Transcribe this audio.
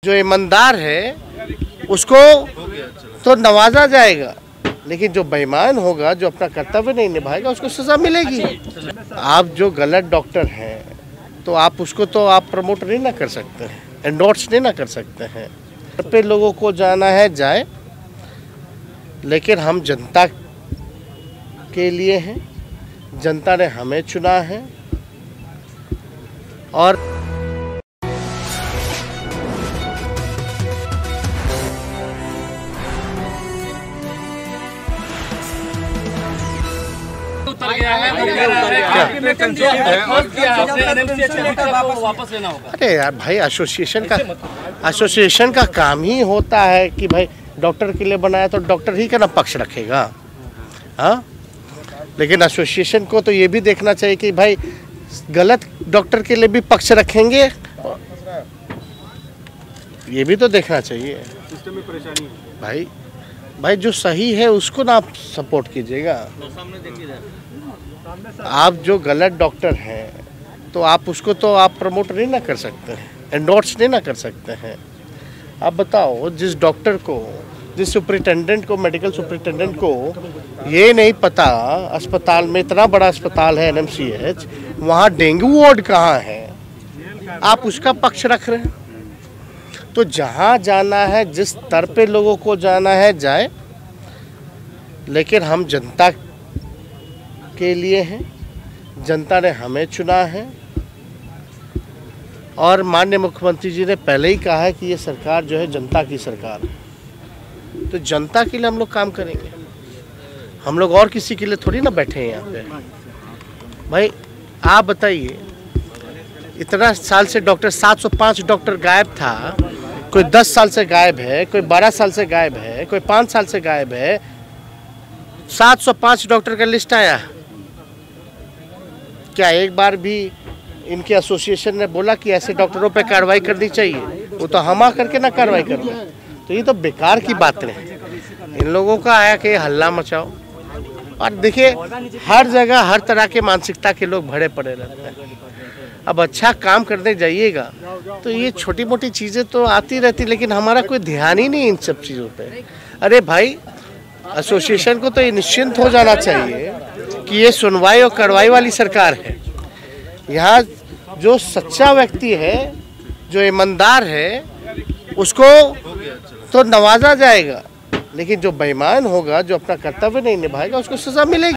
जो ईमानदार है उसको तो नवाजा जाएगा, लेकिन जो बेईमान होगा, जो अपना कर्तव्य नहीं निभाएगा, उसको सजा मिलेगी। आप जो गलत डॉक्टर हैं तो आप उसको तो आप प्रमोट नहीं ना कर सकते हैं, एंडोर्स नहीं ना कर सकते हैं। पे लोगों को जाना है जाए, लेकिन हम जनता के लिए हैं, जनता ने हमें चुना है। और वापस लेना होगा। अरे यार भाई, एसोसिएशन का काम ही होता है कि भाई डॉक्टर के लिए बनाया तो डॉक्टर ही का ना पक्ष रखेगा। हाँ, लेकिन एसोसिएशन को तो ये भी देखना चाहिए कि भाई गलत डॉक्टर के लिए भी पक्ष रखेंगे, ये भी तो देखना चाहिए। सिस्टम में परेशानी है भाई जो सही है उसको ना आप सपोर्ट कीजिएगा। आप जो गलत डॉक्टर हैं तो आप उसको तो आप प्रमोट नहीं ना कर सकते हैं, एंडोर्स नहीं ना कर सकते हैं। आप बताओ, जिस डॉक्टर को, जिस सुपरिटेंडेंट को, मेडिकल सुपरिटेंडेंट को ये नहीं पता अस्पताल में, इतना बड़ा अस्पताल है NMCH, वहाँ डेंगू वार्ड कहाँ है, आप उसका पक्ष रख रहे हैं। तो जहाँ जाना है, जिस स्तर पे लोगों को जाना है जाए, लेकिन हम जनता के लिए हैं, जनता ने हमें चुना है। और माननीय मुख्यमंत्री जी ने पहले ही कहा है कि ये सरकार जो है जनता की सरकार है, तो जनता के लिए हम लोग काम करेंगे। हम लोग और किसी के लिए थोड़ी ना बैठे हैं यहाँ पे। भाई आप बताइए, इतना साल से डॉक्टर, 705 डॉक्टर गायब था, कोई 10 साल से गायब है, कोई 12 साल से गायब है, कोई 5 साल से गायब है। 705 डॉक्टर का लिस्ट आया, क्या एक बार भी इनके एसोसिएशन ने बोला कि ऐसे डॉक्टरों पे कार्रवाई करनी चाहिए? वो तो हम आकर के ना कार्रवाई कर रहे हैं। तो ये तो बेकार की बातें हैं। इन लोगों का आया कि हल्ला मचाओ, और देखिए हर जगह हर तरह के मानसिकता के लोग भरे पड़े रहते हैं। अब अच्छा काम करने जाइएगा तो ये छोटी मोटी चीज़ें तो आती रहती, लेकिन हमारा कोई ध्यान ही नहीं इन सब चीज़ों पे। अरे भाई, एसोसिएशन को तो ये निश्चिंत हो जाना चाहिए कि ये सुनवाई और कार्रवाई वाली सरकार है। यहाँ जो सच्चा व्यक्ति है, जो ईमानदार है, उसको तो नवाजा जाएगा, लेकिन जो बेईमान होगा, जो अपना कर्तव्य नहीं निभाएगा, उसको सजा मिलेगी।